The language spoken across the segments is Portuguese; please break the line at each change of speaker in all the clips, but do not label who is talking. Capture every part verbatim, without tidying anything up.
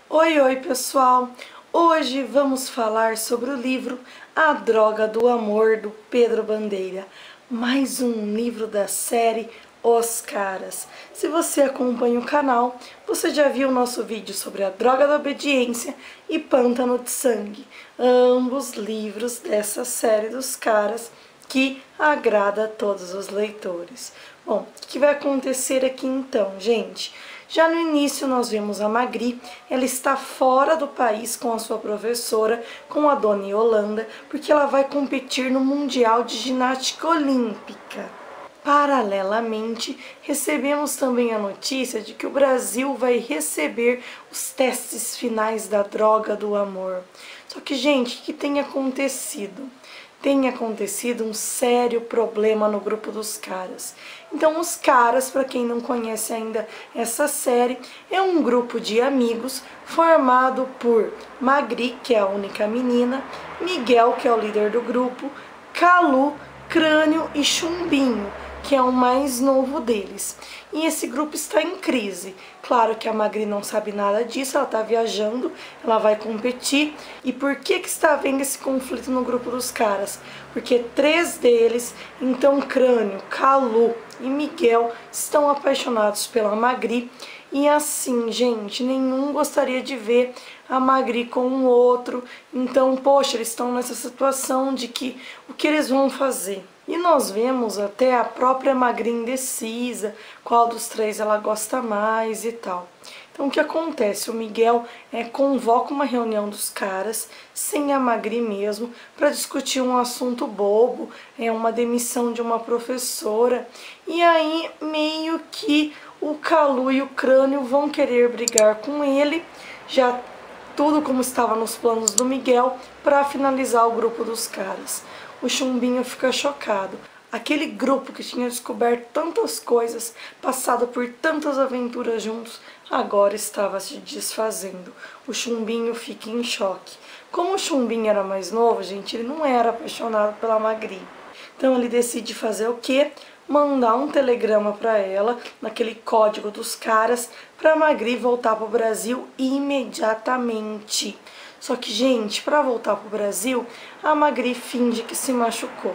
Oi, oi pessoal! Hoje vamos falar sobre o livro A Droga do Amor, do Pedro Bandeira. Mais um livro da série Os Caras. Se você acompanha o canal, você já viu o nosso vídeo sobre A Droga da Obediência e Pântano de Sangue. Ambos livros dessa série dos caras que agrada a todos os leitores. Bom, o que vai acontecer aqui então, gente? Já no início nós vemos a Magri, ela está fora do país com a sua professora, com a dona Yolanda, porque ela vai competir no Mundial de Ginástica Olímpica. Paralelamente, recebemos também a notícia de que o Brasil vai receber os testes finais da droga do amor. Só que, gente, o que tem acontecido? Tem acontecido um sério problema no grupo dos caras. Então, os caras, para quem não conhece ainda essa série, é um grupo de amigos formado por Magri, que é a única menina, Miguel, que é o líder do grupo, Calu, Crânio e Chumbinho, que é o mais novo deles. E esse grupo está em crise. Claro que a Magri não sabe nada disso, ela está viajando, ela vai competir. E por que que está havendo esse conflito no grupo dos caras? Porque três deles, então Crânio, Calu e Miguel, estão apaixonados pela Magri. E assim, gente, nenhum gostaria de ver a Magri com o outro. Então, poxa, eles estão nessa situação de que o que eles vão fazer? E nós vemos até a própria Magri indecisa, qual dos três ela gosta mais e tal. Então o que acontece? O Miguel é, convoca uma reunião dos caras, sem a Magri mesmo, para discutir um assunto bobo, é uma demissão de uma professora. E aí meio que o Calu e o Crânio vão querer brigar com ele, já tudo como estava nos planos do Miguel, para finalizar o grupo dos caras. O Chumbinho fica chocado. Aquele grupo que tinha descoberto tantas coisas, passado por tantas aventuras juntos, agora estava se desfazendo. O Chumbinho fica em choque. Como o Chumbinho era mais novo, gente, ele não era apaixonado pela Magri. Então ele decide fazer o quê? Mandar um telegrama para ela, naquele código dos caras, para a Magri voltar para o Brasil imediatamente. Só que, gente, para voltar para o Brasil, a Magri finge que se machucou.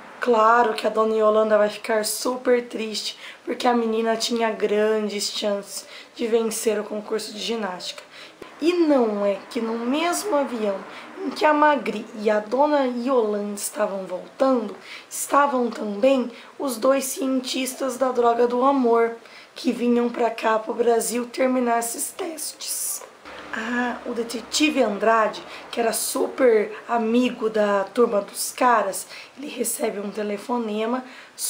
Claro que a dona Yolanda vai ficar super triste, porque a menina tinha grandes chances de vencer o concurso de ginástica. E não é que no mesmo avião em que a Magri e a dona Yolanda estavam voltando, estavam também os dois cientistas da droga do amor, que vinham para cá, para o Brasil, terminar esses testes. Ah, o detetive Andrade, que era super amigo da turma dos caras, ele recebe um telefonema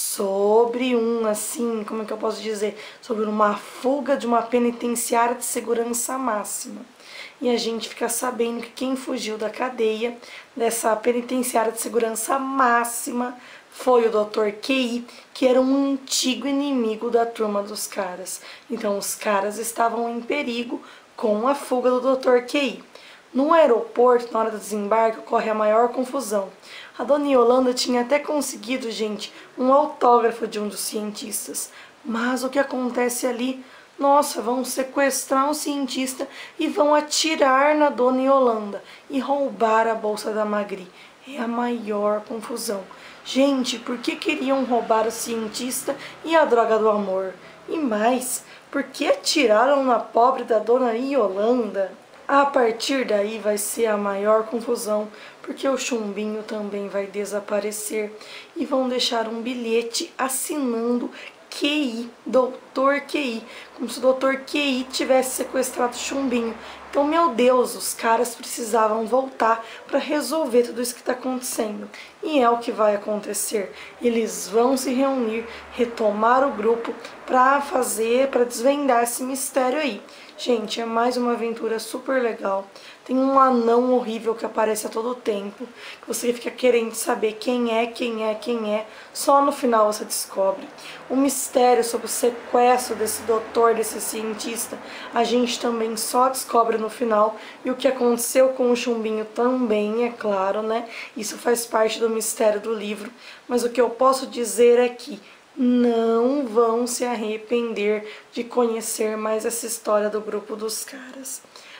sobre um, assim, como é que eu posso dizer? Sobre uma fuga de uma penitenciária de segurança máxima. E a gente fica sabendo que quem fugiu da cadeia dessa penitenciária de segurança máxima foi o doutor Q I, que era um antigo inimigo da turma dos caras. Então os caras estavam em perigo com a fuga do doutor Q I. No aeroporto, na hora do desembarque, ocorre a maior confusão. A dona Yolanda tinha até conseguido, gente, um autógrafo de um dos cientistas. Mas o que acontece ali? Nossa, vão sequestrar um cientista e vão atirar na dona Yolanda e roubar a bolsa da Magri. É a maior confusão. Gente, por que queriam roubar o cientista e a droga do amor? E mais, por que atiraram na pobre da dona Yolanda? A partir daí vai ser a maior confusão, porque o Chumbinho também vai desaparecer e vão deixar um bilhete assinando Q I, doutor Q I, como se o doutor Q I tivesse sequestrado o Chumbinho. Então, meu Deus, os caras precisavam voltar para resolver tudo isso que está acontecendo. E é o que vai acontecer. Eles vão se reunir, retomar o grupo para fazer, para desvendar esse mistério aí. Gente, é mais uma aventura super legal. Tem um anão horrível que aparece a todo tempo, que você fica querendo saber quem é, quem é, quem é. Só no final você descobre. O mistério sobre o sequestro desse doutor, desse cientista, a gente também só descobre no final. E o que aconteceu com o Chumbinho também, é claro, né? Isso faz parte do mistério do livro. Mas o que eu posso dizer é que não vão se arrepender de conhecer mais essa história do grupo dos caras.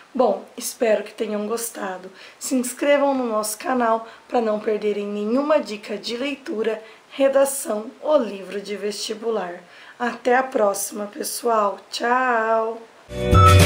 Bom, espero que tenham gostado. Se inscrevam no nosso canal para não perderem nenhuma dica de leitura, redação ou livro de vestibular. Até a próxima, pessoal. Tchau!